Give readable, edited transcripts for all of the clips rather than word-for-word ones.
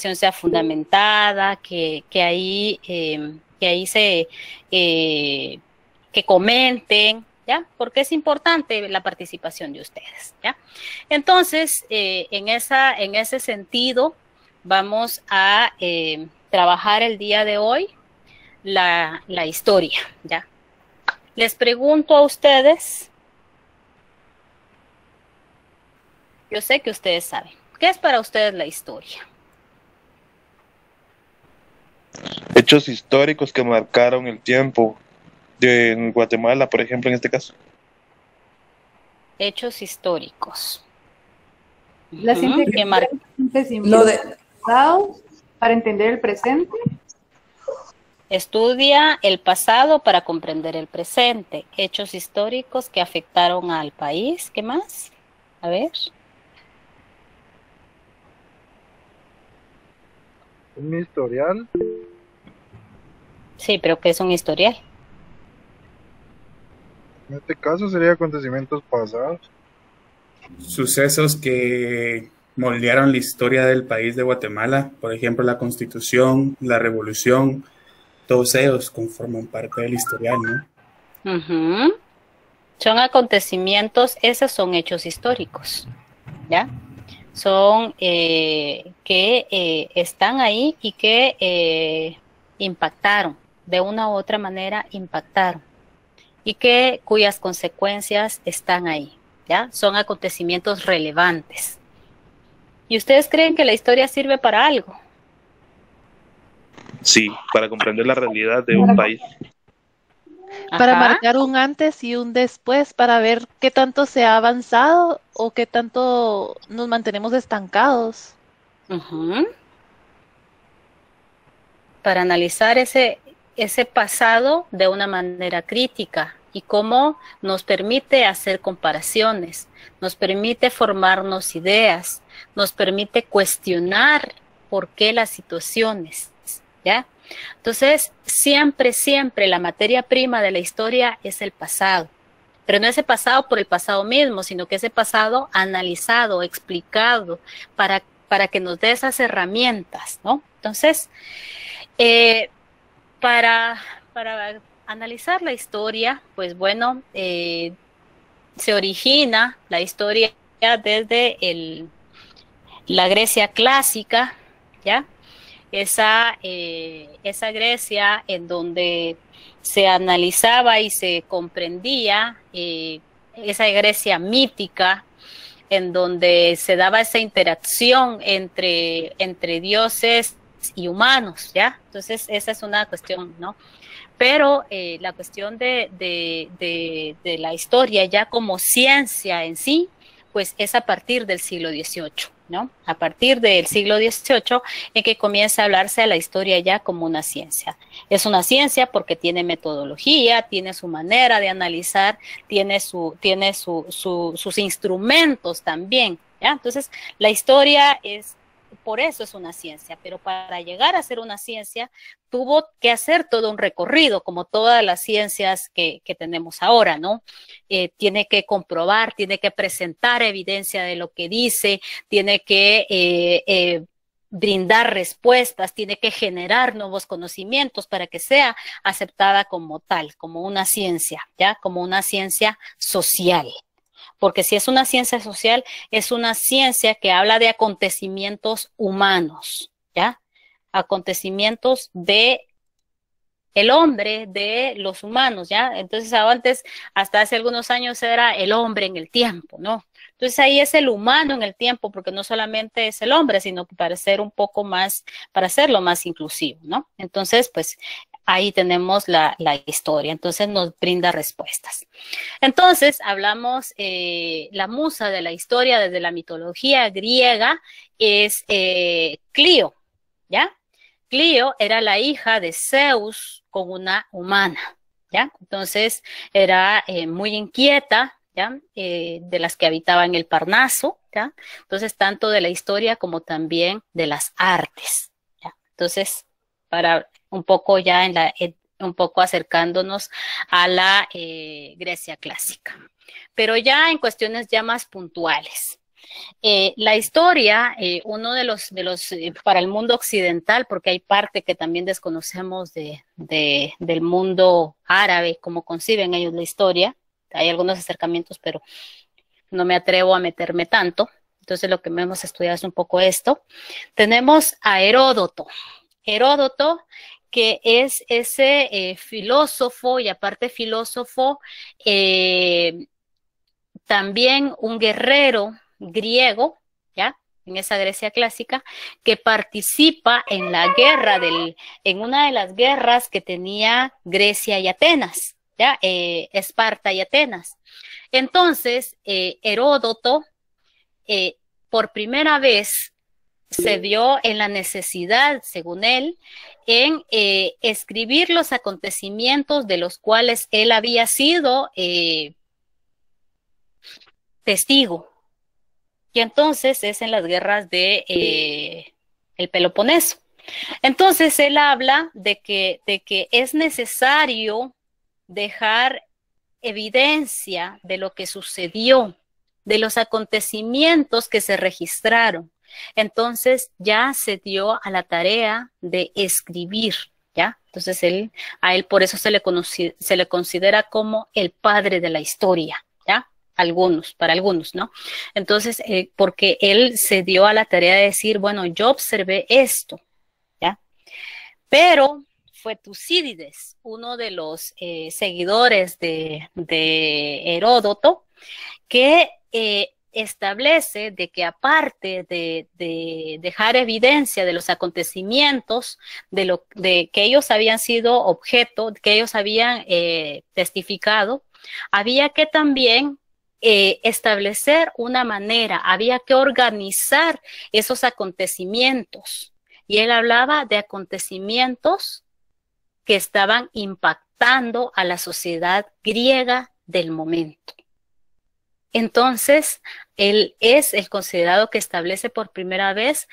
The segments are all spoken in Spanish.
sea fundamentada, que ahí que comenten, ¿ya? Porque es importante la participación de ustedes, ¿ya? Entonces, en ese sentido, vamos a trabajar el día de hoy la historia, ¿ya? Les pregunto a ustedes, yo sé que ustedes saben, ¿qué es para ustedes la historia? Hechos históricos que marcaron el tiempo de Guatemala, por ejemplo, en este caso. Hechos históricos. Las ¿Qué marca? Lo de pasado para entender el presente. Estudia el pasado para comprender el presente. Hechos históricos que afectaron al país. ¿Qué más? A ver. Un historial. Sí, pero ¿qué es un historial? En este caso sería acontecimientos pasados. Sucesos que moldearon la historia del país de Guatemala, por ejemplo, la Constitución, la Revolución, todos ellos conforman parte del historial, ¿no? Son acontecimientos, esos son hechos históricos, ¿ya? Son que están ahí y que impactaron, de una u otra manera impactaron, y cuyas consecuencias están ahí, ¿ya? Son acontecimientos relevantes. ¿Y ustedes creen que la historia sirve para algo? Sí, para comprender la realidad de un país. Para Ajá. marcar un antes y un después, para ver qué tanto se ha avanzado o qué tanto nos mantenemos estancados. Para analizar ese pasado de una manera crítica y cómo nos permite hacer comparaciones, nos permite formarnos ideas, nos permite cuestionar por qué las situaciones, ¿ya? Entonces, siempre la materia prima de la historia es el pasado, pero no ese pasado por el pasado mismo, sino que ese pasado analizado, explicado, para que nos dé esas herramientas, ¿no? Entonces, para analizar la historia, pues bueno, se origina la historia desde la Grecia clásica, ¿ya? Esa Grecia en donde se analizaba y se comprendía, esa Grecia mítica, en donde se daba esa interacción entre dioses y humanos, ¿ya? Entonces, esa es una cuestión, ¿no? Pero la cuestión de la historia ya como ciencia en sí, pues es a partir del siglo XVIII, ¿no? A partir del siglo XVIII en que comienza a hablarse de la historia ya como una ciencia. Es una ciencia porque tiene metodología, tiene su manera de analizar, tiene sus instrumentos también, ¿ya? Entonces, la historia por eso es una ciencia, pero para llegar a ser una ciencia tuvo que hacer todo un recorrido, como todas las ciencias que tenemos ahora, ¿no? Tiene que comprobar, tiene que presentar evidencia de lo que dice, tiene que brindar respuestas, tiene que generar nuevos conocimientos para que sea aceptada como tal, como una ciencia, ¿ya? Como una ciencia social. Porque si es una ciencia social, es una ciencia que habla de acontecimientos humanos, ¿ya? Acontecimientos de el hombre, de los humanos, ¿ya? Entonces, antes, hasta hace algunos años era el hombre en el tiempo, ¿no? Entonces, ahí es el humano en el tiempo, porque no solamente es el hombre, sino para ser un poco más, para hacerlo más inclusivo, ¿no? Entonces, pues, ahí tenemos la historia, entonces nos brinda respuestas. Entonces, hablamos, la musa de la historia desde la mitología griega es Clío, ¿ya? Clío era la hija de Zeus con una humana, ¿ya? Entonces, era muy inquieta, ¿ya? De las que habitaban el Parnaso, ¿ya? Entonces, tanto de la historia como también de las artes, ¿ya? Entonces, para un poco ya un poco acercándonos a la Grecia clásica. Pero ya en cuestiones ya más puntuales. La historia, uno para el mundo occidental, porque hay parte que también desconocemos del mundo árabe, cómo conciben ellos la historia. Hay algunos acercamientos, pero no me atrevo a meterme tanto. Entonces lo que hemos estudiado es un poco esto. Tenemos a Heródoto. Heródoto, que es ese filósofo y aparte filósofo, también un guerrero griego, ¿ya? En esa Grecia clásica, que participa en la en una de las guerras que tenía Grecia y Atenas, ¿ya? Esparta y Atenas. Entonces, Heródoto, por primera vez, se vio en la necesidad, según él, en escribir los acontecimientos de los cuales él había sido testigo. Y entonces es en las guerras de el Peloponeso. Entonces él habla de que es necesario dejar evidencia de lo que sucedió, de los acontecimientos que se registraron. Entonces ya se dio a la tarea de escribir, ¿ya? Entonces a él por eso se le considera como el padre de la historia, ¿ya? Para algunos, ¿no? Entonces, porque él se dio a la tarea de decir, bueno, yo observé esto, ¿ya? Pero fue Tucídides, uno de los seguidores de Heródoto, que establece de que aparte de dejar evidencia de los acontecimientos, de que ellos habían sido objeto, que ellos habían testificado, había que también establecer una manera, había que organizar esos acontecimientos. Y él hablaba de acontecimientos que estaban impactando a la sociedad griega del momento. Entonces, él es el considerado que establece por primera vez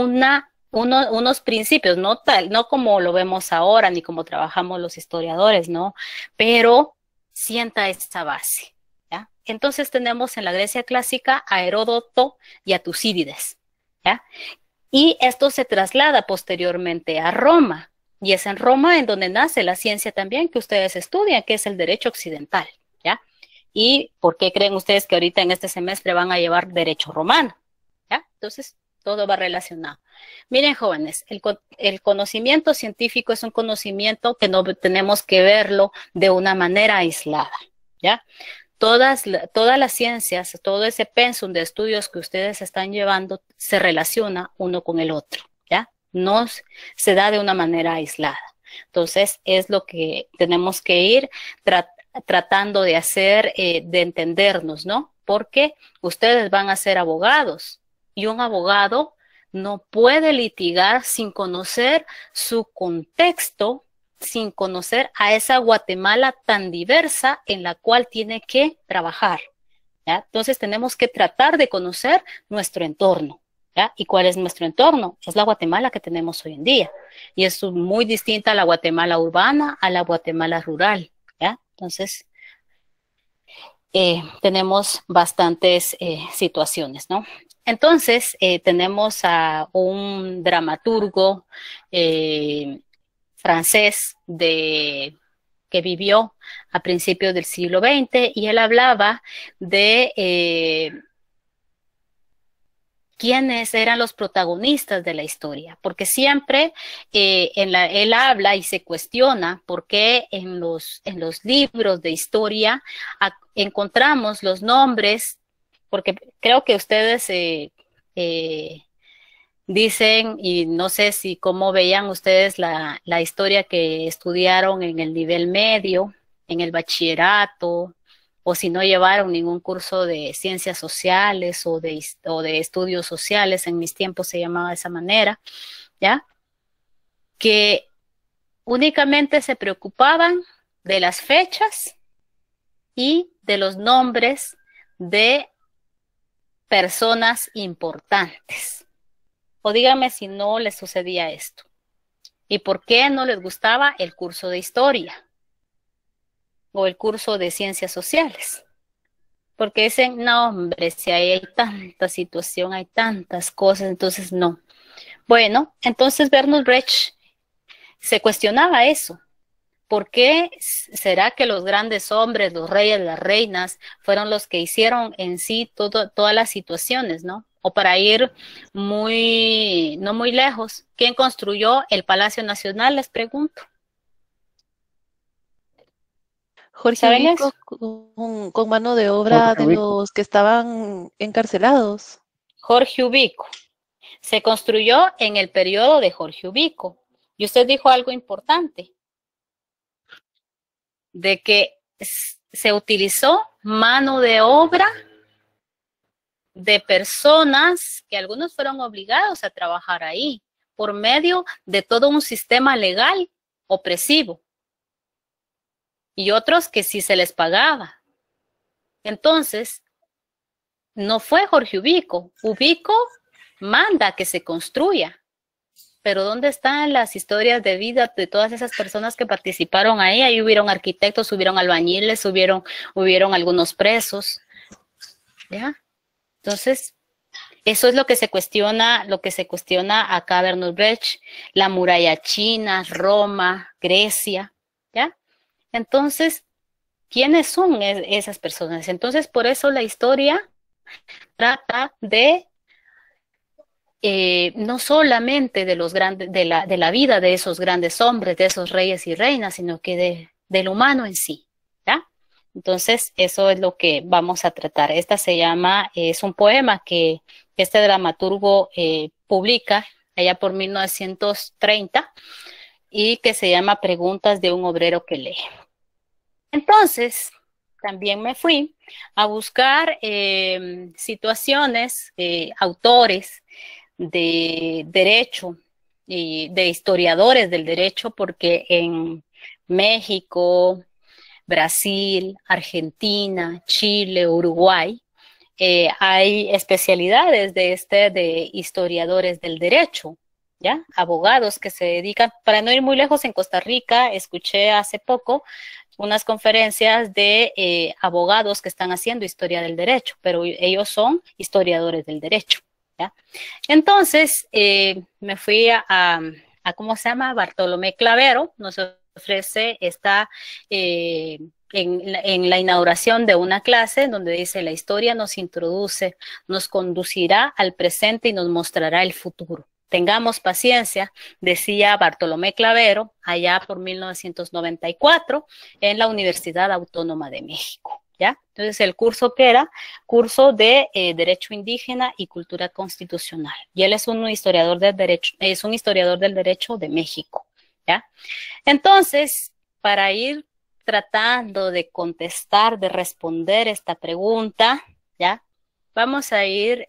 unos principios, no como lo vemos ahora, ni como trabajamos los historiadores, ¿no? Pero sienta esta base, ¿ya? Entonces tenemos en la Grecia clásica a Heródoto y a Tucídides, ¿ya? Y esto se traslada posteriormente a Roma, y es en Roma en donde nace la ciencia también que ustedes estudian, que es el derecho occidental, ¿ya? ¿Y por qué creen ustedes que ahorita en este semestre van a llevar derecho romano? ¿Ya? Entonces, todo va relacionado. Miren, jóvenes, el conocimiento científico es un conocimiento que no tenemos que verlo de una manera aislada, ¿ya? Todas las ciencias, todo ese pensum de estudios que ustedes están llevando se relaciona uno con el otro, ¿ya? No se da de una manera aislada. Entonces, es lo que tenemos que ir tratando de hacer, de entendernos, ¿no? Porque ustedes van a ser abogados y un abogado no puede litigar sin conocer su contexto, sin conocer a esa Guatemala tan diversa en la cual tiene que trabajar, ¿ya? Entonces tenemos que tratar de conocer nuestro entorno, ¿ya? ¿Y cuál es nuestro entorno? Es la Guatemala que tenemos hoy en día y es muy distinta a la Guatemala urbana, a la Guatemala rural, ¿ya? Entonces, tenemos bastantes situaciones, ¿no? Entonces, tenemos a un dramaturgo francés que vivió a principios del siglo XX y él hablaba de quiénes eran los protagonistas de la historia, porque siempre él habla y se cuestiona por qué en los libros de historia encontramos los nombres, porque creo que ustedes dicen, y no sé si cómo veían ustedes la historia que estudiaron en el nivel medio, en el bachillerato, o si no llevaron ningún curso de ciencias sociales o de estudios sociales, en mis tiempos se llamaba de esa manera, ¿ya? Que únicamente se preocupaban de las fechas y de los nombres de personas importantes. O díganme si no les sucedía esto. ¿Y por qué no les gustaba el curso de historia? O el curso de ciencias sociales. porque dicen, no, hombre, si ahí hay tanta situación, hay tantas cosas, entonces no. Bueno, entonces Bertolt Brecht se cuestionaba eso. ¿Por qué será que los grandes hombres, los reyes, las reinas, fueron los que hicieron en sí todas las situaciones, ¿no? O para ir no muy lejos, ¿quién construyó el Palacio Nacional? Les pregunto. Jorge ¿Saben Ubico eso? con mano de obra Jorge de Ubico. los que estaban encarcelados. Jorge Ubico. Se construyó en el periodo de Jorge Ubico. Y usted dijo algo importante, de que se utilizó mano de obra de personas que algunos fueron obligados a trabajar ahí por medio de todo un sistema legal opresivo y otros que sí se les pagaba. Entonces, no fue Jorge Ubico. Ubico manda que se construya. Pero ¿dónde están las historias de vida de todas esas personas que participaron ahí? Ahí hubieron arquitectos, hubieron albañiles, hubieron algunos presos. ¿Ya? Entonces, eso es lo que se cuestiona acá Bertolt Brecht, la muralla china, Roma, Grecia, ¿ya? Entonces, ¿quiénes son esas personas? Entonces, por eso la historia trata de no solamente de los grandes, de la vida de esos grandes hombres, de esos reyes y reinas, sino que del humano en sí, ¿ya? Entonces, eso es lo que vamos a tratar. Esta se llama, es un poema que este dramaturgo publica allá por 1930 y que se llama Preguntas de un obrero que lee. Entonces, también me fui a buscar situaciones, autores de derecho y de historiadores del derecho, porque en México, Brasil, Argentina, Chile, Uruguay, hay especialidades de historiadores del derecho, ¿ya? Abogados que se dedican, para no ir muy lejos, en Costa Rica, escuché hace poco unas conferencias de abogados que están haciendo historia del derecho, pero ellos son historiadores del derecho, ¿ya? Entonces, me fui a ¿cómo se llama? Bartolomé Clavero, nos ofrece en la inauguración de una clase donde dice: la historia nos introduce, nos conducirá al presente y nos mostrará el futuro. Tengamos paciencia, decía Bartolomé Clavero allá por 1994 en la Universidad Autónoma de México, ¿ya? Entonces el curso que era curso de Derecho Indígena y Cultura Constitucional. Y él es un historiador del derecho de México, ¿ya? Entonces, para ir tratando de contestar, de responder esta pregunta, ¿ya? Vamos a ir,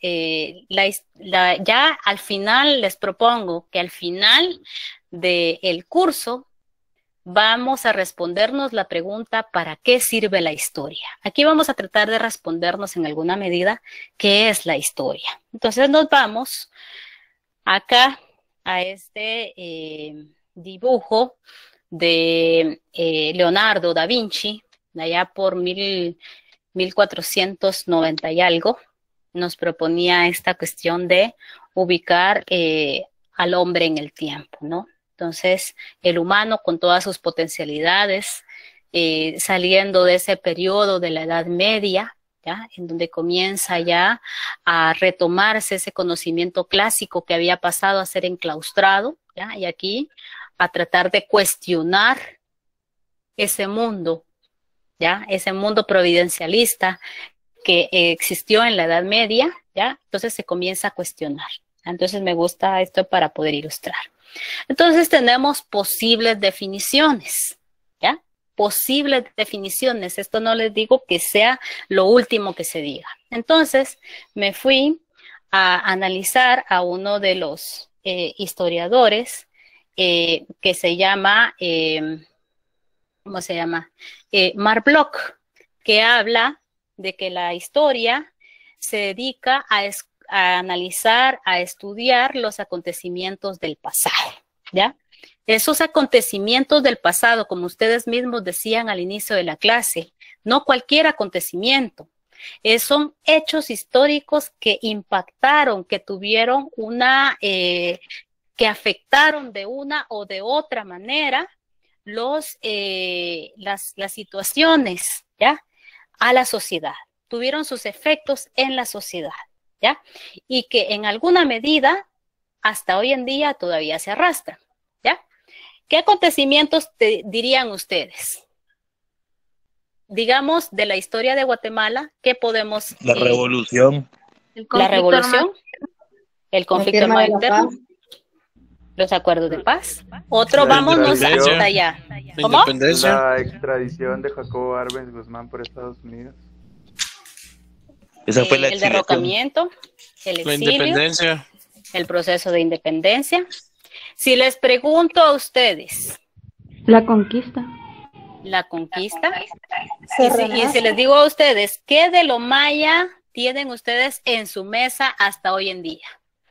ya al final les propongo que al final del curso vamos a respondernos la pregunta: ¿para qué sirve la historia? Aquí vamos a tratar de respondernos en alguna medida qué es la historia. Entonces nos vamos acá a este dibujo de Leonardo da Vinci, de allá por 1490 y algo. Nos proponía esta cuestión de ubicar al hombre en el tiempo, ¿no? Entonces, el humano con todas sus potencialidades, saliendo de ese periodo de la Edad Media, ¿ya? En donde comienza ya a retomarse ese conocimiento clásico que había pasado a ser enclaustrado, ¿ya? Y aquí a tratar de cuestionar ese mundo, ¿ya? Ese mundo providencialista que existió en la Edad Media, ¿ya? Entonces se comienza a cuestionar. Entonces me gusta esto para poder ilustrar. Entonces tenemos posibles definiciones, ¿ya? Posibles definiciones. Esto no les digo que sea lo último que se diga. Entonces me fui a analizar a uno de los historiadores que se llama, ¿cómo se llama? Marc Bloch, que habla de que la historia se dedica a analizar, a estudiar los acontecimientos del pasado, ¿ya? Esos acontecimientos del pasado, como ustedes mismos decían al inicio de la clase, no cualquier acontecimiento, Son hechos históricos que impactaron, que tuvieron que afectaron de una o de otra manera las situaciones, ¿ya? A la sociedad, tuvieron sus efectos en la sociedad, ¿ya? Y que en alguna medida, hasta hoy en día, todavía se arrastran, ¿ya? ¿Qué acontecimientos dirían ustedes? Digamos, de la historia de Guatemala, ¿qué podemos? La revolución. La revolución, el conflicto armado interno, los acuerdos de paz. Otro, vámonos hasta allá. ¿Cómo? La extradición de Jacobo Arbenz Guzmán por Estados Unidos. Esa fue la El derrocamiento, el La exilio, independencia. el proceso de independencia. Si les pregunto a ustedes, La conquista. la conquista, y si les digo a ustedes, ¿qué de lo maya tienen ustedes en su mesa hasta hoy en día?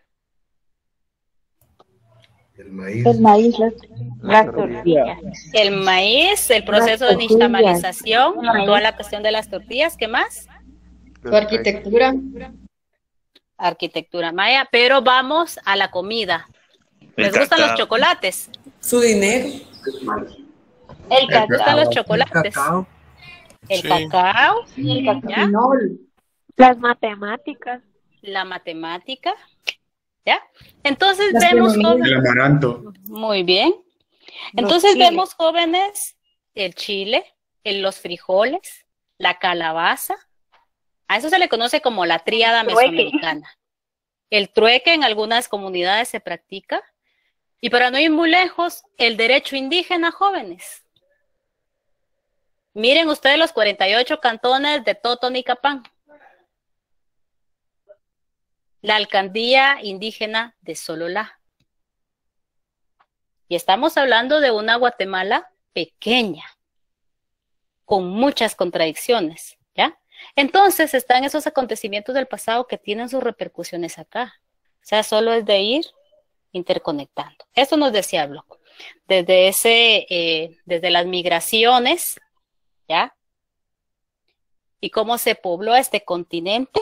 El maíz. El maíz, las tortillas. El maíz, el proceso de nixtamalización, toda la cuestión de las tortillas, ¿qué más? Su arquitectura. Arquitectura maya, pero vamos a la comida. ¿Les gustan los chocolates? Su dinero. ¿Les gustan los chocolates? El Sí. cacao, ¿ya? Las matemáticas. La matemática, ¿ya? Entonces vemos jóvenes. El amaranto. Muy bien. Entonces vemos jóvenes, el chile, los frijoles, la calabaza. A eso se le conoce como la tríada mesoamericana. El trueque en algunas comunidades se practica. Y para no ir muy lejos, el derecho indígena, jóvenes. Miren ustedes los 48 cantones de Totonicapán. La alcaldía indígena de Sololá. Y estamos hablando de una Guatemala pequeña, con muchas contradicciones, ¿ya? Entonces están esos acontecimientos del pasado que tienen sus repercusiones acá. O sea, solo es de ir interconectando. Eso nos decía Bloch. Desde las migraciones, ¿ya? Y cómo se pobló este continente,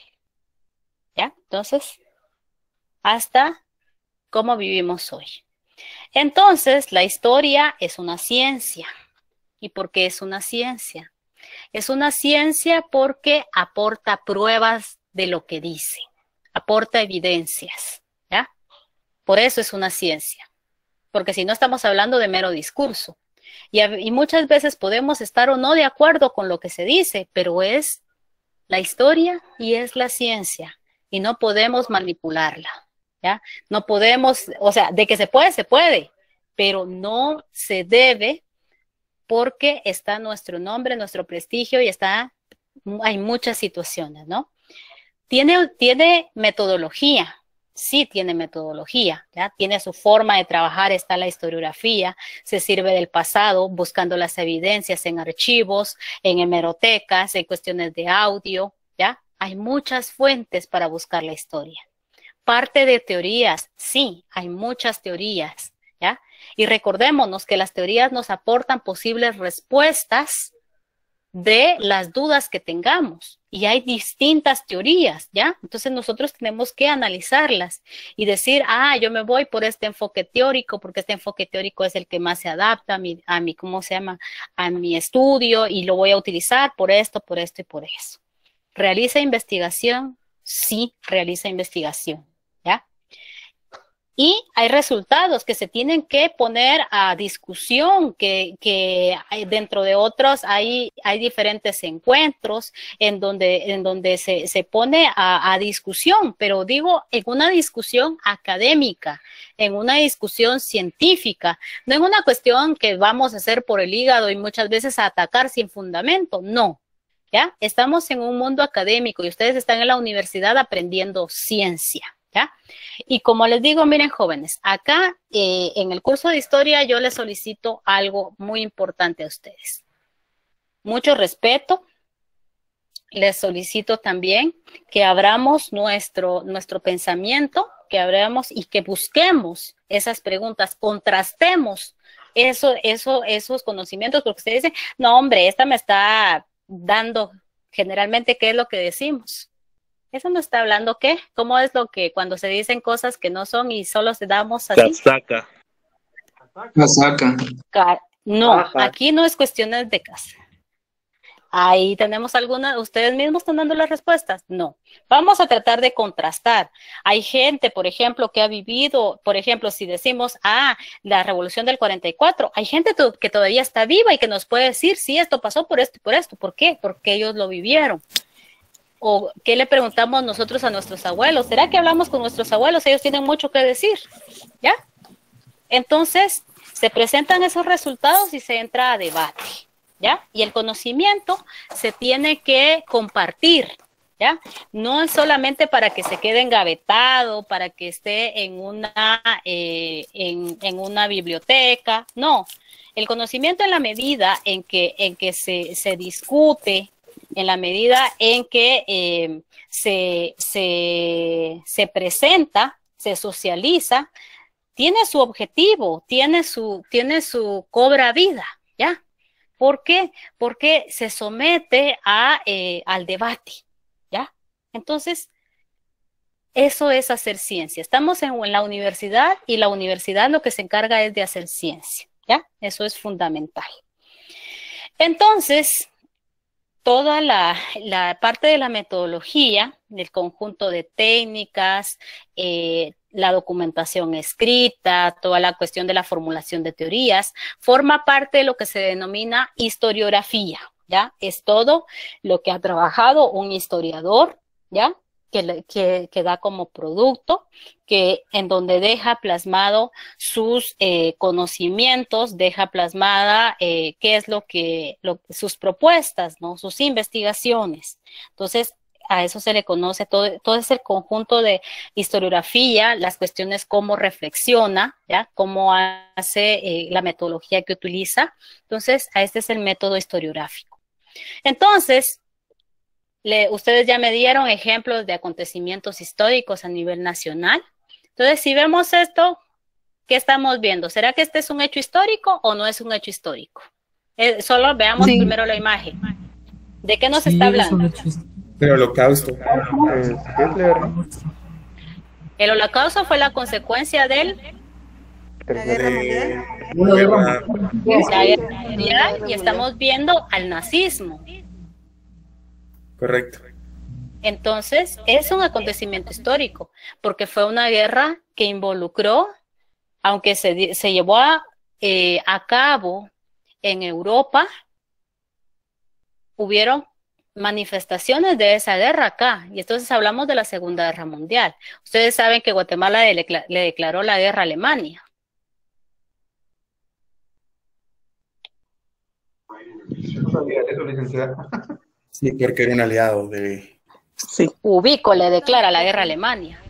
¿ya? Entonces, hasta cómo vivimos hoy. Entonces, la historia es una ciencia. ¿Y por qué es una ciencia? Es una ciencia porque aporta pruebas de lo que dice, aporta evidencias, ¿ya? Por eso es una ciencia, porque si no estamos hablando de mero discurso. Y muchas veces podemos estar o no de acuerdo con lo que se dice, pero es la historia y es la ciencia, y no podemos manipularla, ¿ya? No podemos, o sea, de que se puede, pero no se debe, porque está nuestro nombre, nuestro prestigio y hay muchas situaciones, ¿no? Tiene metodología, sí tiene metodología, ¿ya? Tiene su forma de trabajar, está la historiografía, se sirve del pasado buscando las evidencias en archivos, en hemerotecas, en cuestiones de audio, ¿ya? Hay muchas fuentes para buscar la historia. Parte de teorías, sí, hay muchas teorías, ¿ya? Y recordémonos que las teorías nos aportan posibles respuestas de las dudas que tengamos. Y hay distintas teorías, ¿ya? Entonces nosotros tenemos que analizarlas y decir, yo me voy por este enfoque teórico, porque este enfoque teórico es el que más se adapta a mi ¿cómo se llama? A mi estudio, y lo voy a utilizar por esto y por eso. ¿Realiza investigación? Sí, realiza investigación, ¿ya? Y hay resultados que se tienen que poner a discusión, que dentro de otros hay diferentes encuentros en donde se pone a discusión, pero digo, en una discusión académica, en una discusión científica, no en una cuestión que vamos a hacer por el hígado y muchas veces a atacar sin fundamento, no. ¿Ya? Estamos en un mundo académico y ustedes están en la universidad aprendiendo ciencia, ¿ya? Y como les digo, miren, jóvenes, acá en el curso de historia yo les solicito algo muy importante a ustedes. Mucho respeto. Les solicito también que abramos nuestro pensamiento, que abramos y que busquemos esas preguntas, contrastemos esos conocimientos, porque ustedes dicen, no, hombre, esta me está dando Generalmente, ¿qué es lo que decimos? Eso no está hablando, ¿qué? ¿Cómo es lo que cuando se dicen cosas que no son y solo se damos así? Casaca. Casaca. No, aquí no es cuestiones de casa. Ahí tenemos alguna, ¿ustedes mismos están dando las respuestas? No. Vamos a tratar de contrastar. Hay gente, por ejemplo, que ha vivido, por ejemplo, si decimos, la revolución del 44, hay gente que todavía está viva y que nos puede decir, sí, esto pasó por esto y por esto. ¿Por qué? Porque ellos lo vivieron. ¿O qué le preguntamos nosotros a nuestros abuelos? ¿Será que hablamos con nuestros abuelos? Ellos tienen mucho que decir, ¿ya? Entonces, se presentan esos resultados y se entra a debate, ¿ya? Y el conocimiento se tiene que compartir, ¿ya? No es solamente para que se quede engavetado, para que esté en una biblioteca, no. El conocimiento en la medida en que se discute, en la medida en que se presenta, se socializa, tiene su objetivo, tiene su cobra vida, ¿ya? ¿Por qué? Porque se somete al debate, ¿ya? Entonces, eso es hacer ciencia. Estamos en la universidad y la universidad lo que se encarga es de hacer ciencia, ¿ya? Eso es fundamental. Entonces, toda la parte de la metodología, del conjunto de técnicas, la documentación escrita, toda la cuestión de la formulación de teorías, forma parte de lo que se denomina historiografía, ¿ya? Es todo lo que ha trabajado un historiador, ¿ya? Que da como producto, en donde deja plasmado sus conocimientos, deja plasmada qué es sus propuestas, ¿no? Sus investigaciones. Entonces, a eso se le conoce todo ese conjunto de historiografía, las cuestiones cómo reflexiona, ¿ya? Cómo hace la metodología que utiliza. Entonces, este es el método historiográfico. Entonces, ustedes ya me dieron ejemplos de acontecimientos históricos a nivel nacional. Entonces, si vemos esto, ¿qué estamos viendo? ¿Será que este es un hecho histórico o no es un hecho histórico? Solo veamos primero la imagen. ¿De qué nos está hablando? El holocausto. El holocausto fue la consecuencia de La guerra mundial y estamos viendo al nazismo. Correcto. Entonces, es un acontecimiento histórico, porque fue una guerra que involucró, aunque se llevó a cabo en Europa, hubieron manifestaciones de esa guerra acá, y entonces hablamos de la Segunda Guerra Mundial. Ustedes saben que Guatemala le declaró la guerra a Alemania. Sí, porque era un aliado de... Sí. Ubico le declara la guerra a Alemania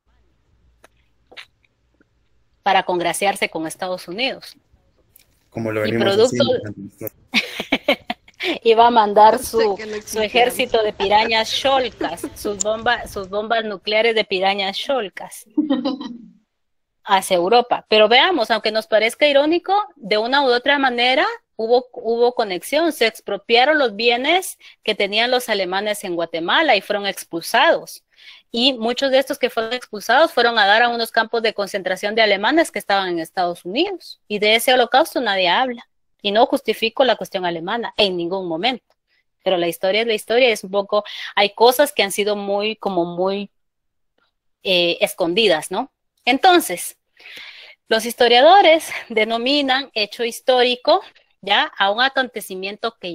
para congraciarse con Estados Unidos. Como lo venimos haciendo. Iba a mandar su ejército de pirañas sholkas, sus bombas nucleares de pirañas sholkas hacia Europa. Pero veamos, aunque nos parezca irónico, de una u otra manera hubo conexión. Se expropiaron los bienes que tenían los alemanes en Guatemala y fueron expulsados. Y muchos de estos que fueron expulsados fueron a dar a unos campos de concentración de alemanes que estaban en Estados Unidos. Y de ese holocausto nadie habla. Y no justifico la cuestión alemana en ningún momento. Pero la historia es la historia, es un poco, hay cosas que han sido muy escondidas, ¿no? Entonces, los historiadores denominan hecho histórico, ¿ya? A un acontecimiento que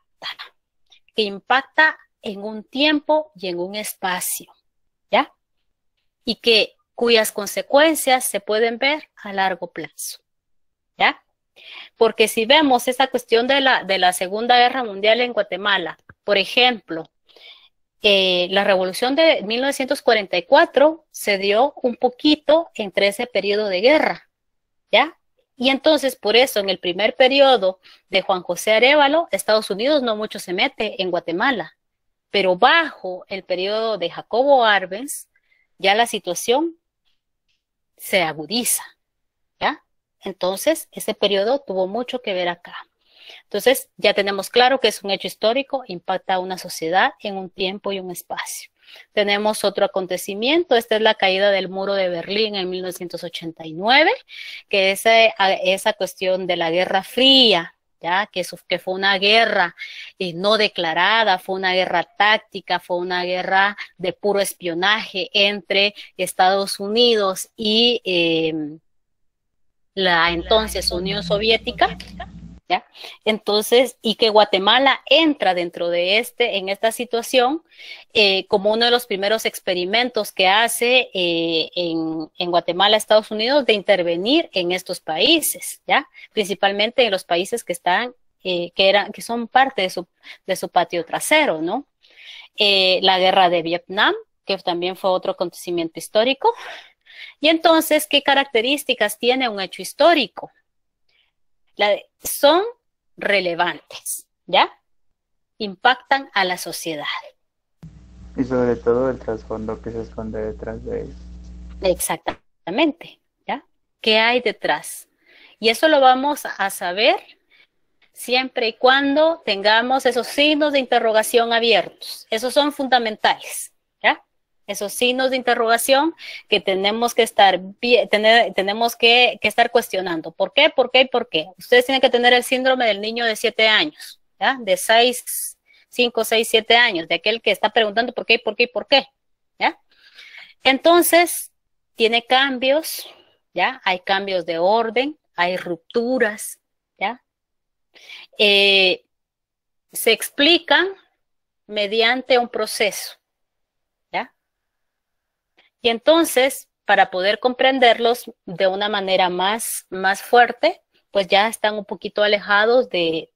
impacta en un tiempo y en un espacio, ¿ya? Y cuyas consecuencias se pueden ver a largo plazo, ¿ya? Porque si vemos esa cuestión de la Segunda Guerra Mundial en Guatemala, por ejemplo, la revolución de 1944 se dio un poquito entre ese periodo de guerra, ¿ya? Y entonces, por eso, en el primer periodo de Juan José Arévalo, Estados Unidos no mucho se mete en Guatemala, pero bajo el periodo de Jacobo Arbenz, ya la situación se agudiza, ¿ya? Entonces, ese periodo tuvo mucho que ver acá. Entonces, ya tenemos claro que es un hecho histórico, impacta a una sociedad en un tiempo y un espacio. Tenemos otro acontecimiento, esta es la caída del muro de Berlín en 1989, que es esa cuestión de la Guerra Fría, ya que fue una guerra no declarada, fue una guerra táctica, fue una guerra de puro espionaje entre Estados Unidos y la entonces Unión Soviética. ¿Ya? Entonces, y que Guatemala entra dentro de en esta situación como uno de los primeros experimentos que hace en Guatemala, Estados Unidos, de intervenir en estos países, ¿ya? Principalmente en los países que están, que son parte de su patio trasero, ¿no? La guerra de Vietnam, que también fue otro acontecimiento histórico. Y entonces, ¿qué características tiene un hecho histórico? Son relevantes, ¿ya? Impactan a la sociedad. Y sobre todo el trasfondo que se esconde detrás de eso. Exactamente, ¿ya? ¿Qué hay detrás? Y eso lo vamos a saber siempre y cuando tengamos esos signos de interrogación abiertos. Esos son fundamentales, ¿ya? Esos signos de interrogación que tenemos que estar estar cuestionando. ¿Por qué? ¿Por qué? ¿Por qué? Ustedes tienen que tener el síndrome del niño de 7 años, ¿ya? De 5, 6, 7 años, de aquel que está preguntando por qué, por qué, por qué, ¿ya? Entonces, tiene cambios, ¿ya? Hay cambios de orden, hay rupturas, ¿ya? Se explican mediante un proceso. Y entonces, para poder comprenderlos de una manera más fuerte, pues ya están un poquito alejados del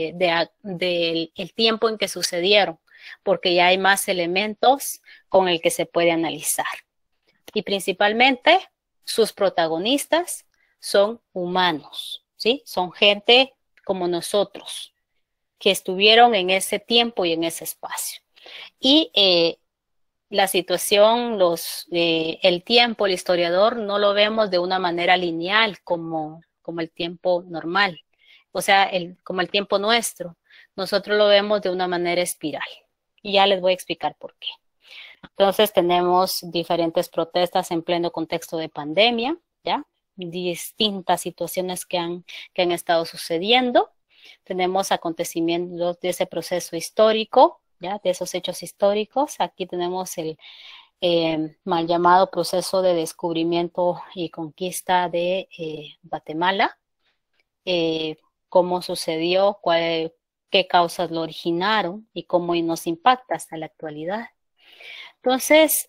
tiempo en que sucedieron, porque ya hay más elementos con el que se puede analizar. Y principalmente, sus protagonistas son humanos, ¿sí? Son gente como nosotros, que estuvieron en ese tiempo y en ese espacio. Y la situación, el tiempo, el historiador, no lo vemos de una manera lineal como el tiempo normal, o sea, como el tiempo nuestro. Nosotros lo vemos de una manera espiral. Y ya les voy a explicar por qué. Entonces tenemos diferentes protestas en pleno contexto de pandemia, ¿ya? Distintas situaciones que han estado sucediendo. Tenemos acontecimientos de ese proceso histórico, ¿ya? De esos hechos históricos. Aquí tenemos el mal llamado proceso de descubrimiento y conquista de Guatemala, cómo sucedió, qué causas lo originaron y cómo nos impacta hasta la actualidad. Entonces,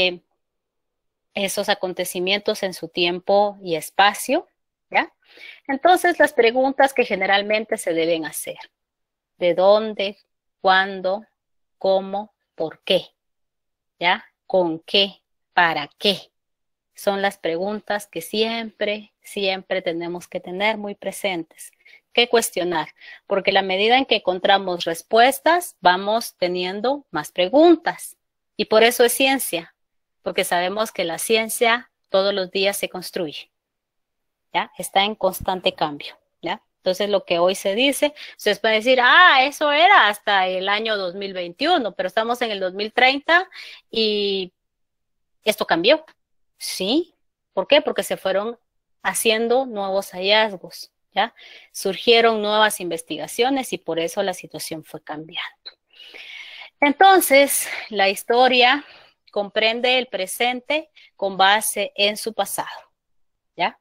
esos acontecimientos en su tiempo y espacio, ¿ya? Entonces, las preguntas que generalmente se deben hacer: ¿de dónde? ¿Cuándo? ¿Cómo? ¿Por qué? ¿Ya? ¿Con qué? ¿Para qué? Son las preguntas que siempre tenemos que tener muy presentes, que cuestionar, porque a la medida en que encontramos respuestas, vamos teniendo más preguntas. Y por eso es ciencia, porque sabemos que la ciencia todos los días se construye, ¿ya? Está en constante cambio, ¿ya? Entonces, lo que hoy se dice, ustedes pueden decir, eso era hasta el año 2021, pero estamos en el 2030 y esto cambió. Sí. ¿Por qué? Porque se fueron haciendo nuevos hallazgos, ¿ya? Surgieron nuevas investigaciones y por eso la situación fue cambiando. Entonces, la historia comprende el presente con base en su pasado, ¿ya?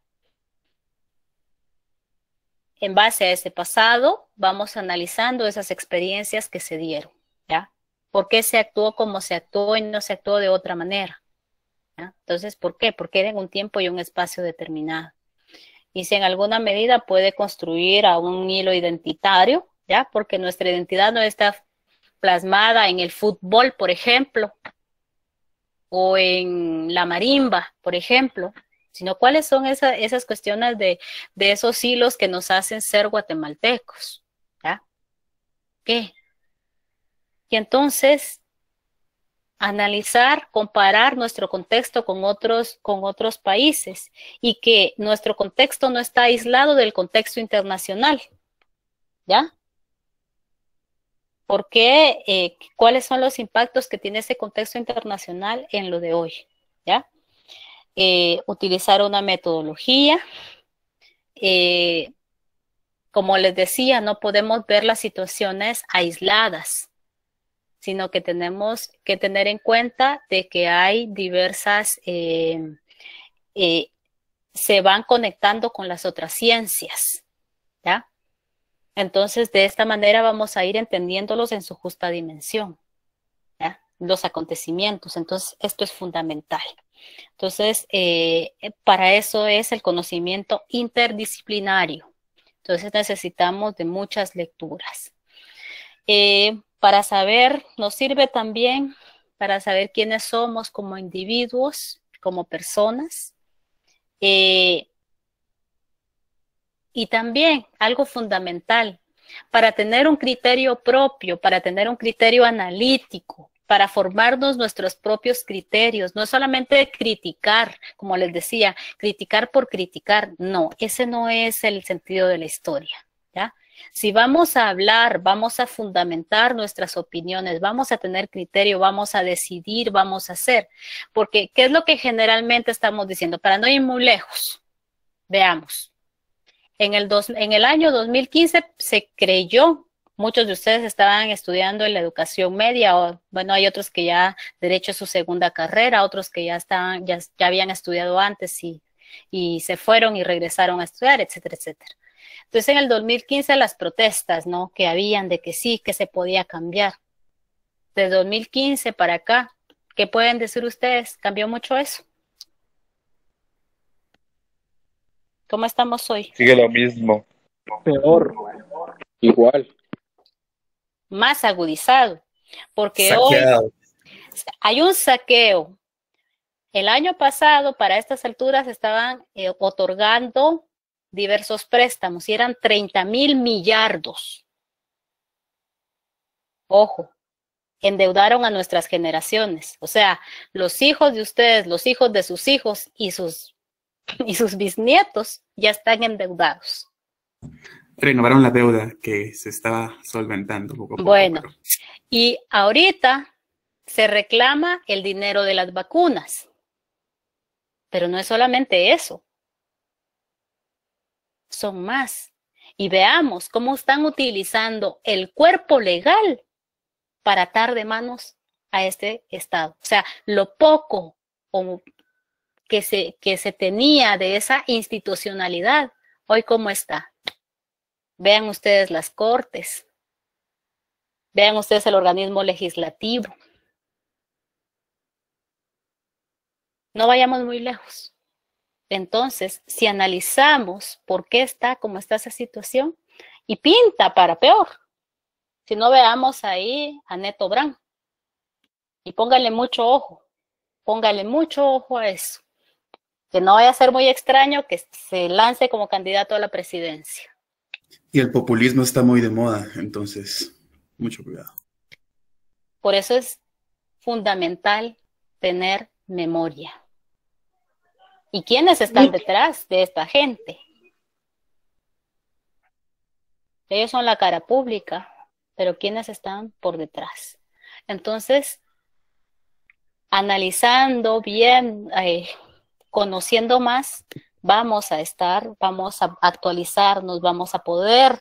En base a ese pasado, vamos analizando esas experiencias que se dieron, ¿ya? ¿Por qué se actuó como se actuó y no se actuó de otra manera? ¿Ya? Entonces, ¿por qué? Porque era en un tiempo y un espacio determinado. Y si en alguna medida puede construir a un hilo identitario, ¿ya? Porque nuestra identidad no está plasmada en el fútbol, por ejemplo, o en la marimba, por ejemplo, sino cuáles son esas cuestiones de esos hilos que nos hacen ser guatemaltecos, ¿ya? ¿Qué? Y entonces, analizar, comparar nuestro contexto con otros países y que nuestro contexto no está aislado del contexto internacional, ¿ya? ¿Por qué? ¿Cuáles son los impactos que tiene ese contexto internacional en lo de hoy? ¿Ya? Utilizar una metodología. Como les decía, no podemos ver las situaciones aisladas, sino que tenemos que tener en cuenta de que hay diversas, se van conectando con las otras ciencias, ¿ya? Entonces, de esta manera vamos a ir entendiéndolos en su justa dimensión, ¿ya? Los acontecimientos. Entonces, esto es fundamental. Entonces, para eso es el conocimiento interdisciplinario. Entonces, necesitamos de muchas lecturas. Para saber, nos sirve también para saber quiénes somos como individuos, como personas. Y también algo fundamental, para tener un criterio propio, para tener un criterio analítico, para formarnos nuestros propios criterios, no solamente criticar, como les decía, criticar por criticar, no, ese no es el sentido de la historia, ¿ya? Si vamos a hablar, vamos a fundamentar nuestras opiniones, vamos a tener criterio, vamos a decidir, vamos a hacer, porque ¿qué es lo que generalmente estamos diciendo? Para no ir muy lejos, veamos. En el año 2015 se creyó, muchos de ustedes estaban estudiando en la educación media, o bueno, hay otros que ya derecho es su segunda carrera, otros que ya habían estudiado antes y se fueron y regresaron a estudiar, etcétera, etcétera. Entonces en el 2015 las protestas, ¿no? Que habían de que sí, que se podía cambiar. De 2015 para acá, ¿qué pueden decir ustedes? ¿Cambió mucho eso? ¿Cómo estamos hoy? Sigue lo mismo. Peor. Igual. Más agudizado, porque Saqueado. hoy hay un saqueo. El año pasado, para estas alturas, estaban otorgando diversos préstamos y eran 30.000 millardos. Ojo, endeudaron a nuestras generaciones. O sea, los hijos de ustedes, los hijos de sus hijos y sus bisnietos ya están endeudados. Renovaron la deuda que se estaba solventando poco a poco. Bueno, pero... y ahorita se reclama el dinero de las vacunas. Pero no es solamente eso. Son más. Y veamos cómo están utilizando el cuerpo legal para atar de manos a este Estado. O sea, lo poco que se tenía de esa institucionalidad, hoy cómo está. Vean ustedes las cortes, vean ustedes el organismo legislativo. No vayamos muy lejos. Entonces, si analizamos por qué está como está esa situación, y pinta para peor, si no veamos ahí a Neto Brand, y póngale mucho ojo a eso, que no vaya a ser muy extraño que se lance como candidato a la presidencia. Y el populismo está muy de moda, entonces, mucho cuidado. Por eso es fundamental tener memoria. ¿Y quiénes están detrás de esta gente? Ellos son la cara pública, pero ¿quiénes están por detrás? Entonces, analizando bien, conociendo más, vamos a actualizarnos, vamos a poder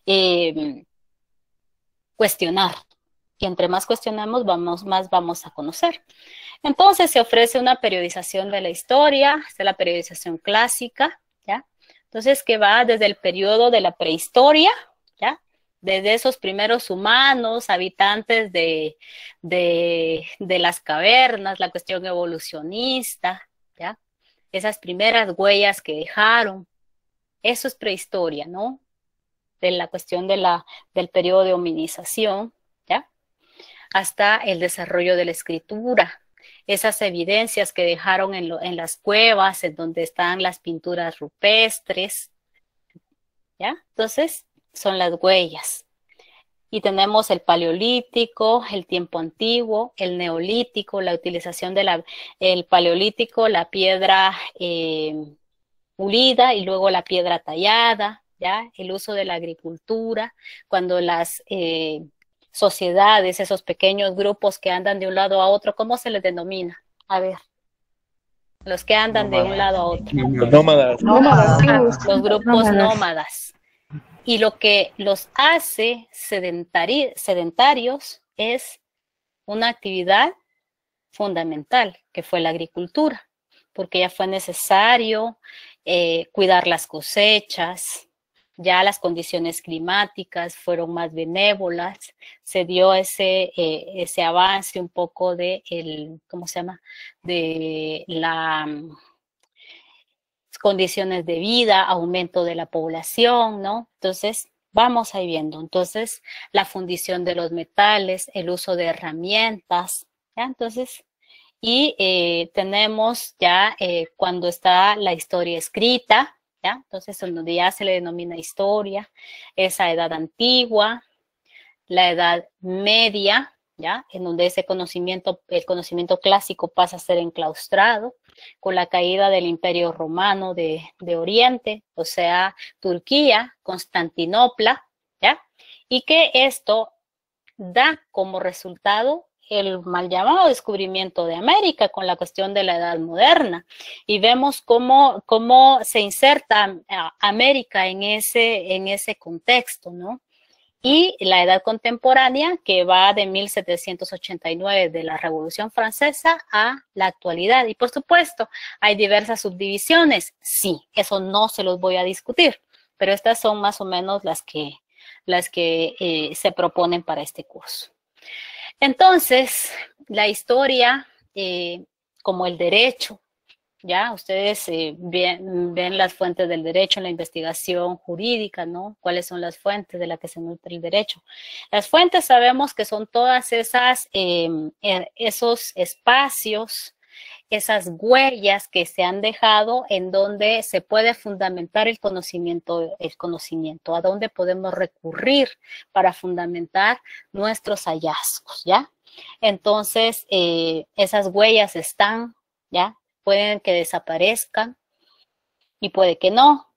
cuestionar. Y entre más cuestionamos, más vamos a conocer. Entonces se ofrece una periodización de la historia, de la periodización clásica, ¿ya? Entonces que va desde el periodo de la prehistoria, ¿ya? Desde esos primeros humanos, habitantes de las cavernas, la cuestión evolucionista, ¿ya? Esas primeras huellas que dejaron, eso es prehistoria, ¿no? De la cuestión del periodo de hominización, ¿ya? Hasta el desarrollo de la escritura, esas evidencias que dejaron en las cuevas, en donde están las pinturas rupestres, ¿ya? Entonces, son las huellas. Y tenemos el paleolítico, el tiempo antiguo, el neolítico, la utilización el paleolítico, la piedra pulida y luego la piedra tallada, ¿ya? El uso de la agricultura, cuando las sociedades, esos pequeños grupos que andan de un lado a otro, ¿cómo se les denomina? A ver, los que andan de un lado a otro. Los nómadas. Los grupos nómadas. Y lo que los hace sedentarios es una actividad fundamental, que fue la agricultura, porque ya fue necesario cuidar las cosechas, ya las condiciones climáticas fueron más benévolas, se dio ese avance un poco de ¿cómo se llama? De las condiciones de vida, aumento de la población, ¿no? Entonces, vamos ahí viendo. Entonces, la fundición de los metales, el uso de herramientas, ¿ya? Entonces, y tenemos ya cuando está la historia escrita, ¿ya? Entonces, donde ya se le denomina historia, esa edad antigua, la edad media, ¿ya? En donde ese conocimiento, el conocimiento clásico pasa a ser enclaustrado, con la caída del Imperio Romano de Oriente, o sea, Turquía, Constantinopla, ¿ya? Y que esto da como resultado el mal llamado descubrimiento de América con la cuestión de la Edad Moderna. Y vemos cómo se inserta América en ese contexto, ¿no? Y la edad contemporánea, que va de 1789, de la Revolución Francesa, a la actualidad. Y por supuesto, hay diversas subdivisiones. Sí, eso no se los voy a discutir, pero estas son más o menos las que se proponen para este curso. Entonces, la historia, como el derecho, ya ustedes ven las fuentes del derecho en la investigación jurídica, ¿no? ¿Cuáles son las fuentes de las que se nutre el derecho? Las fuentes sabemos que son todas esos espacios, esas huellas que se han dejado en donde se puede fundamentar el conocimiento, a dónde podemos recurrir para fundamentar nuestros hallazgos, ¿ya? Entonces, esas huellas están, ¿ya? Pueden que desaparezcan y puede que no.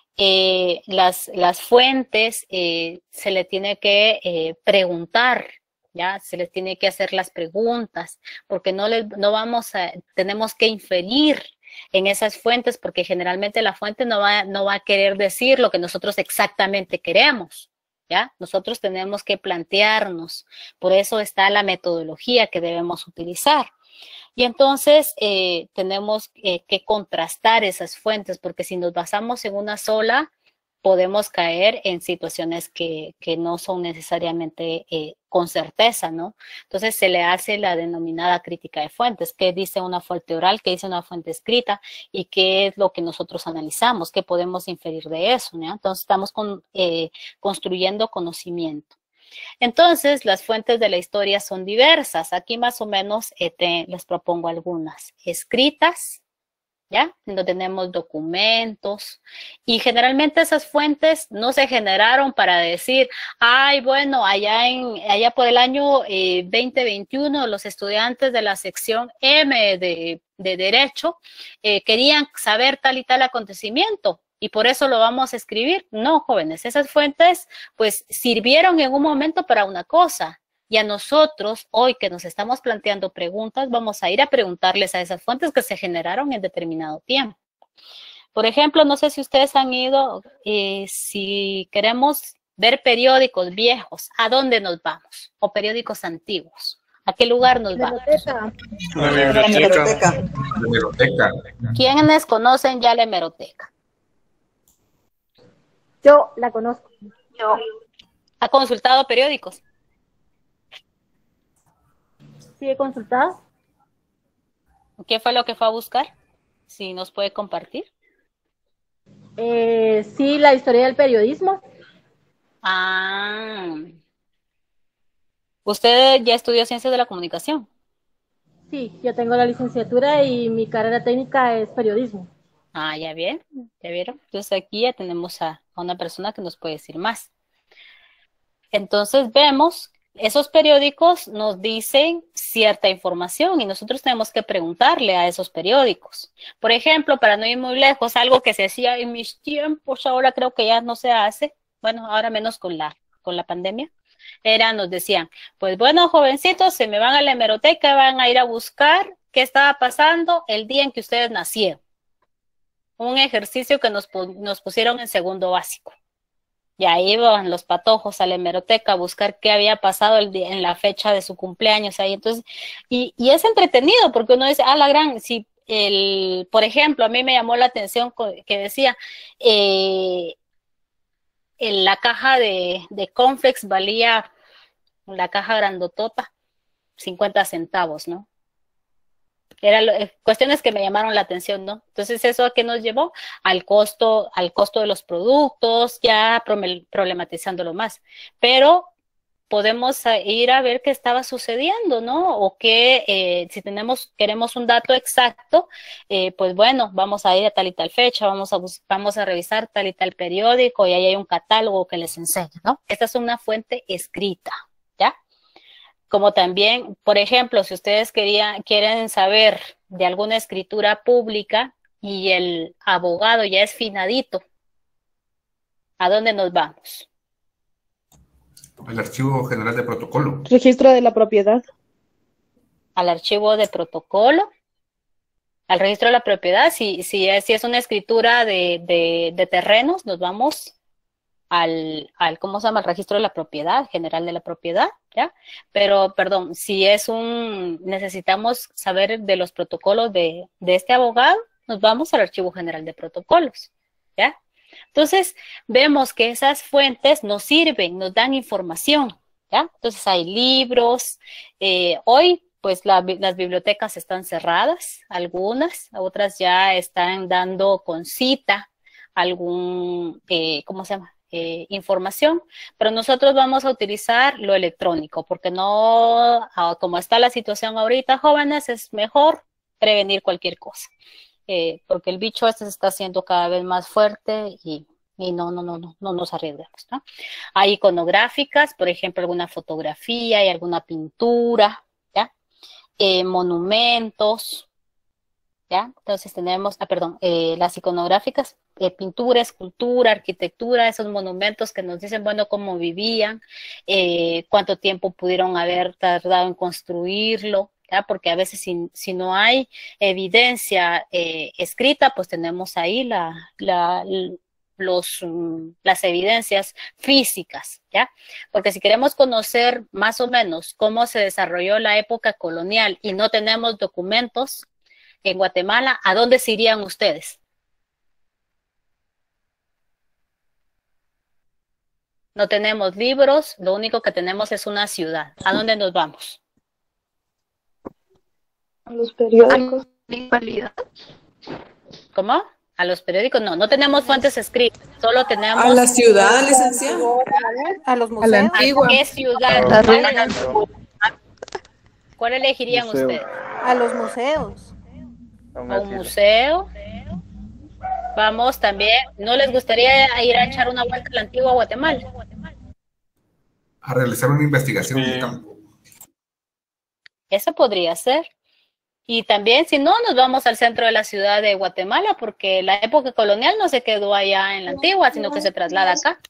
Las fuentes se le tiene que preguntar, ¿ya? Se les tiene que hacer las preguntas, porque tenemos que inferir en esas fuentes, porque generalmente la fuente no va a querer decir lo que nosotros exactamente queremos, ¿ya? Nosotros tenemos que plantearnos, por eso está la metodología que debemos utilizar. Y entonces tenemos que contrastar esas fuentes, porque si nos basamos en una sola, podemos caer en situaciones que no son necesariamente con certeza, ¿no? Entonces se le hace la denominada crítica de fuentes, qué dice una fuente oral, qué dice una fuente escrita y qué es lo que nosotros analizamos, qué podemos inferir de eso, ¿no? Entonces estamos construyendo conocimiento. Entonces, las fuentes de la historia son diversas. Aquí más o menos les propongo algunas. Escritas, ¿ya? Donde tenemos documentos. Y generalmente esas fuentes no se generaron para decir, ay, bueno, allá por el año 2021, los estudiantes de la sección M de Derecho querían saber tal y tal acontecimiento. Y por eso lo vamos a escribir. No, jóvenes, esas fuentes pues sirvieron en un momento para una cosa. Y a nosotros, hoy que nos estamos planteando preguntas, vamos a ir a preguntarles a esas fuentes que se generaron en determinado tiempo. Por ejemplo, no sé si ustedes han ido, si queremos ver periódicos viejos, ¿a dónde nos vamos? O periódicos antiguos. ¿A qué lugar nos vamos? La biblioteca. La biblioteca. ¿Quiénes conocen ya la hemeroteca? Yo la conozco. Yo. ¿Ha consultado periódicos? Sí, he consultado. ¿Qué fue lo que fue a buscar? Si nos puede compartir. Sí, la historia del periodismo. Ah. ¿Usted ya estudió Ciencias de la Comunicación? Sí, yo tengo la licenciatura y mi carrera técnica es periodismo. Ah, ya vieron. Entonces aquí ya tenemos a una persona que nos puede decir más. Entonces vemos Esos periódicos nos dicen cierta información y nosotros tenemos que preguntarle a esos periódicos. Por ejemplo, para no ir muy lejos, algo que se hacía en mis tiempos, ahora creo que ya no se hace, bueno, ahora menos con la pandemia, nos decían, pues bueno, jovencitos, se me van a la hemeroteca, van a ir a buscar qué estaba pasando el día en que ustedes nacieron. Un ejercicio que nos pusieron en segundo básico. Y ahí iban los patojos a la hemeroteca a buscar qué había pasado en la fecha de su cumpleaños ahí. Entonces, y es entretenido porque uno dice, la gran, si por ejemplo, a mí me llamó la atención que decía, en la caja de cornflakes valía, la caja grandotota, 50 centavos, ¿no? Cuestiones que me llamaron la atención, ¿no? Entonces, ¿eso a qué nos llevó? Al costo de los productos, ya problematizándolo más. Pero podemos ir a ver qué estaba sucediendo, ¿no? O que si queremos un dato exacto, pues bueno, vamos a ir a tal y tal fecha, vamos a revisar tal y tal periódico y ahí hay un catálogo que les enseña, ¿no? Esta es una fuente escrita, ¿ya? Como también, por ejemplo, si ustedes quieren saber de alguna escritura pública y el abogado ya es finadito, ¿a dónde nos vamos? Al Archivo General de Protocolo. Registro de la propiedad. Al archivo de protocolo. Al registro de la propiedad. Si es una escritura de terrenos, nos vamos ¿cómo se llama? El registro de la propiedad, general de la propiedad, ¿ya? Pero, perdón, si necesitamos saber de los protocolos de este abogado, nos vamos al Archivo General de Protocolos, ¿ya? Entonces, vemos que esas fuentes nos sirven, nos dan información, ¿ya? Entonces, hay libros, hoy, pues, las bibliotecas están cerradas, algunas, otras ya están dando con cita ¿cómo se llama? Información, pero nosotros vamos a utilizar lo electrónico, porque como está la situación ahorita, jóvenes, es mejor prevenir cualquier cosa, porque el bicho se está haciendo cada vez más fuerte y no nos arriesguemos, ¿no? Hay iconográficas, por ejemplo, alguna fotografía y alguna pintura, ¿ya? Monumentos, ¿ya? Entonces tenemos, las iconográficas, pintura, escultura, arquitectura, esos monumentos que nos dicen, bueno, cómo vivían, cuánto tiempo pudieron haber tardado en construirlo, ¿ya? Porque a veces si no hay evidencia escrita, pues tenemos ahí las evidencias físicas, ¿ya? Porque si queremos conocer más o menos cómo se desarrolló la época colonial y no tenemos documentos en Guatemala, ¿a dónde se irían ustedes? No tenemos libros, lo único que tenemos es una ciudad. ¿A dónde nos vamos? A los periódicos. ¿Cómo? A los periódicos. No tenemos fuentes escritas, solo tenemos... A la ciudad, licenciada. A los museos. A la antigua. ¿A qué ciudad? ¿Cuál elegirían ustedes? A los museos. A un museo. Vamos también, ¿no les gustaría ir a echar una vuelta a la antigua Guatemala? A realizar una investigación de campo. Eso podría ser. Y también, si no, nos vamos al centro de la ciudad de Guatemala, porque la época colonial no se quedó allá en la antigua, sino que se traslada acá,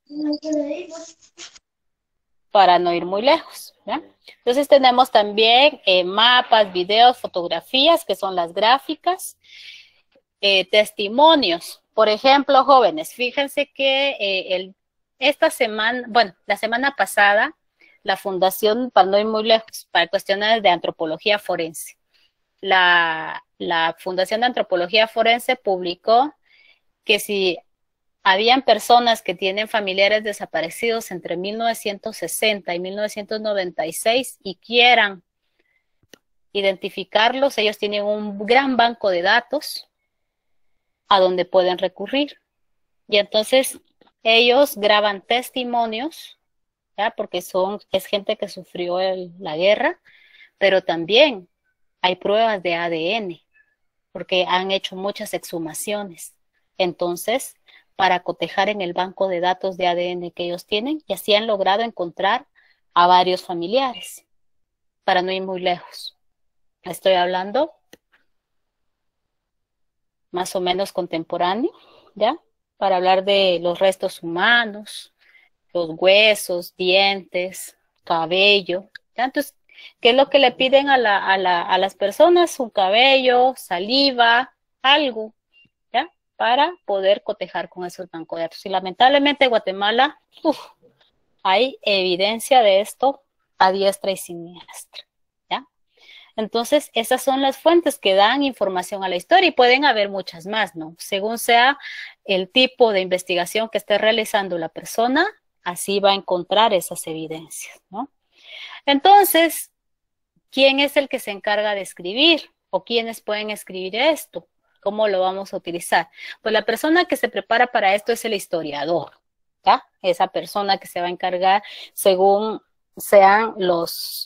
para no ir muy lejos, ¿ya? Entonces tenemos también mapas, videos, fotografías, que son las gráficas, testimonios. Por ejemplo, jóvenes, fíjense que la semana pasada, la Fundación, para no ir muy lejos, para cuestiones de antropología forense, la Fundación de Antropología Forense publicó que si habían personas que tienen familiares desaparecidos entre 1960 y 1996 y quieran identificarlos, ellos tienen un gran banco de datos a donde pueden recurrir. Y entonces ellos graban testimonios, ¿ya? Porque es gente que sufrió la guerra, pero también hay pruebas de ADN, porque han hecho muchas exhumaciones. Entonces, para cotejar en el banco de datos de ADN que ellos tienen, y así han logrado encontrar a varios familiares, para no ir muy lejos. Estoy hablando más o menos contemporáneo, ¿ya? Para hablar de los restos humanos, los huesos, dientes, cabello, ¿ya? Entonces, ¿qué es lo que le piden a las personas? Un cabello, saliva, algo, ¿ya? Para poder cotejar con esos bancos de datos. Y lamentablemente en Guatemala, hay evidencia de esto a diestra y siniestra, ¿ya? Entonces, esas son las fuentes que dan información a la historia y pueden haber muchas más, ¿no? Según sea el tipo de investigación que esté realizando la persona, así va a encontrar esas evidencias, ¿no? Entonces, ¿quién es el que se encarga de escribir? ¿O quiénes pueden escribir esto? ¿Cómo lo vamos a utilizar? Pues la persona que se prepara para esto es el historiador, ¿ya? Esa persona que se va a encargar según sean los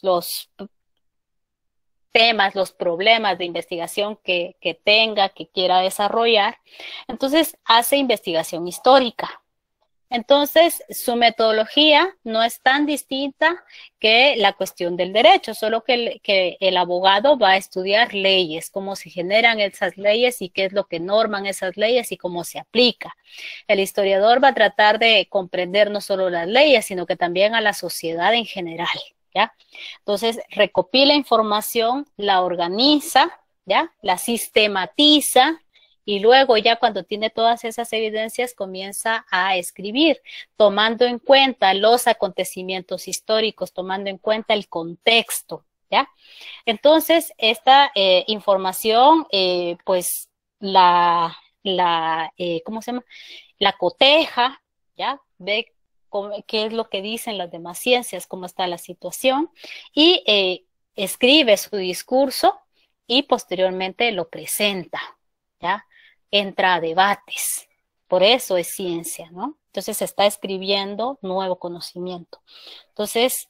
temas, los problemas de investigación que tenga, que quiera desarrollar. Entonces, hace investigación histórica. Entonces, su metodología no es tan distinta que la cuestión del derecho, solo que el abogado va a estudiar leyes, cómo se generan esas leyes y qué es lo que norman esas leyes y cómo se aplica. El historiador va a tratar de comprender no solo las leyes, sino que también a la sociedad en general, ¿ya? Entonces, recopila información, la organiza, ¿ya? La sistematiza, y luego ya cuando tiene todas esas evidencias comienza a escribir, tomando en cuenta los acontecimientos históricos, tomando en cuenta el contexto, ¿ya? Entonces, esta información, pues, ¿cómo se llama? La coteja, ¿ya? Ve qué es lo que dicen las demás ciencias, cómo está la situación, y escribe su discurso y posteriormente lo presenta, ¿ya? Entra a debates, por eso es ciencia, ¿no? Entonces se está escribiendo nuevo conocimiento. Entonces,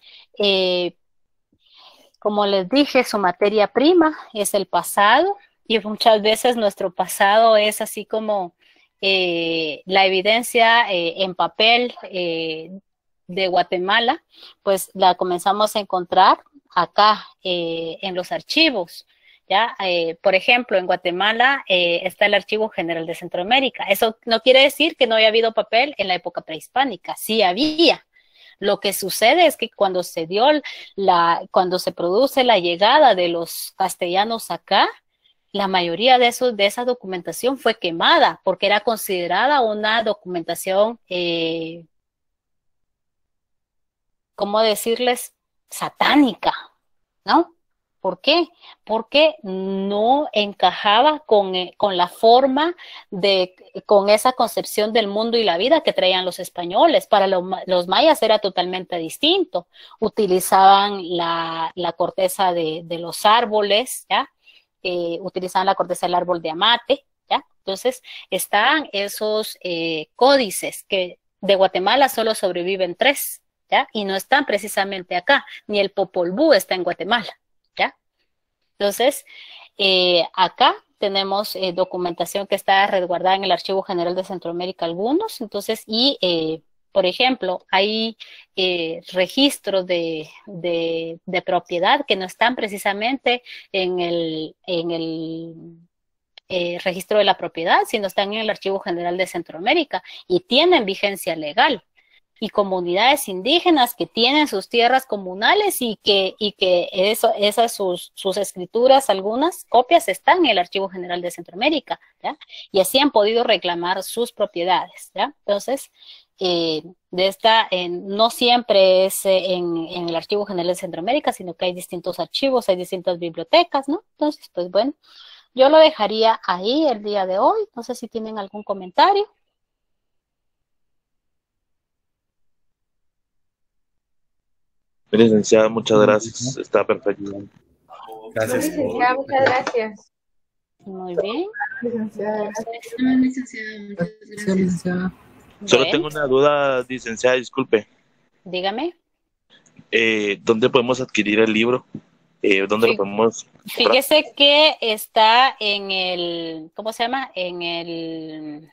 como les dije, su materia prima es el pasado, y muchas veces nuestro pasado es así como la evidencia en papel de Guatemala, pues la comenzamos a encontrar acá en los archivos. ¿Ya? Por ejemplo, en Guatemala está el Archivo General de Centroamérica. Eso no quiere decir que no haya habido papel en la época prehispánica, sí había. Lo que sucede es que cuando cuando se produce la llegada de los castellanos acá, la mayoría de esa documentación fue quemada porque era considerada una documentación, ¿cómo decirles? Satánica, ¿no? ¿Por qué? Porque no encajaba con la forma con esa concepción del mundo y la vida que traían los españoles. Para los mayas era totalmente distinto. Utilizaban la corteza de los árboles, ¿ya? Utilizaban la corteza del árbol de amate, ¿ya? Entonces, están esos códices que de Guatemala solo sobreviven 3, ¿ya? Y no están precisamente acá, ni el Popol Vuh está en Guatemala. ¿Ya? Entonces, acá tenemos documentación que está resguardada en el Archivo General de Centroamérica, algunos, entonces, y por ejemplo, hay registros de propiedad que no están precisamente en el registro de la propiedad, sino están en el Archivo General de Centroamérica y tienen vigencia legal. Y comunidades indígenas que tienen sus tierras comunales y que esas sus escrituras, algunas copias están en el Archivo General de Centroamérica, ¿ya? Y así han podido reclamar sus propiedades, ¿ya? Entonces, no siempre es en el Archivo General de Centroamérica, sino que hay distintos archivos, hay distintas bibliotecas, ¿no? Entonces, pues bueno, yo lo dejaría ahí el día de hoy. No sé si tienen algún comentario. Licenciada, muchas gracias. Está perfecto. Gracias. Licenciada, muchas gracias. Muy bien. Licenciada, Licenciada. Solo tengo una duda, licenciada, disculpe. Dígame. ¿Dónde podemos adquirir el libro? ¿Dónde lo podemos comprar? Fíjese que está en el, ¿cómo se llama? En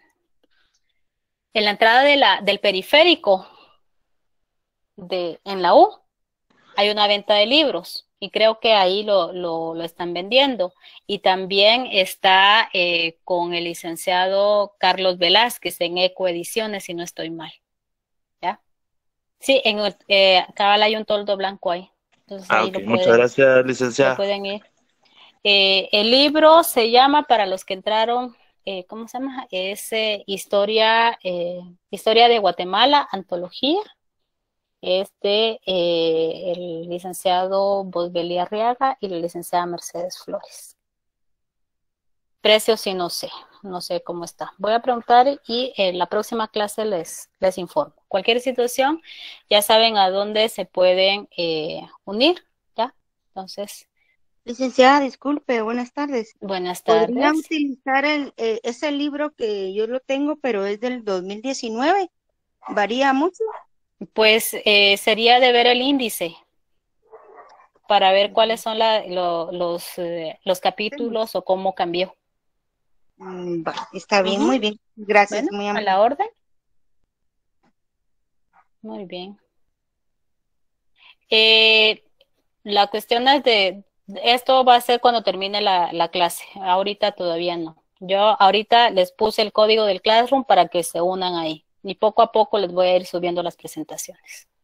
la entrada del periférico en la U. hay una venta de libros y creo que ahí lo están vendiendo. Y también está con el licenciado Carlos Velázquez en Ecoediciones, si no estoy mal. ¿Ya? Sí, en cabal hay un toldo blanco ahí. Entonces ahí Ok, muchas gracias, lo licenciada. pueden ir. El libro se llama, para los que entraron, ¿cómo se llama? Es Historia de Guatemala, antología. Es de el licenciado Bosbelí Arriaga y la licenciada Mercedes Flores. Precios sí no sé cómo está. Voy a preguntar y en la próxima clase les informo. Cualquier situación, ya saben a dónde se pueden unir, ¿ya? Entonces... Licenciada, disculpe, buenas tardes. Buenas ¿Podría tardes. utilizar ese libro que yo lo tengo, pero es del 2019? ¿Varía mucho? Pues sería de ver el índice para ver cuáles son los capítulos o cómo cambió. Está bien, muy bien. Gracias, Bueno, muy a amable. la orden. Muy bien. La cuestión es esto va a ser cuando termine la clase. Ahorita todavía no. Yo ahorita les puse el código del Classroom para que se unan ahí. Y poco a poco les voy a ir subiendo las presentaciones.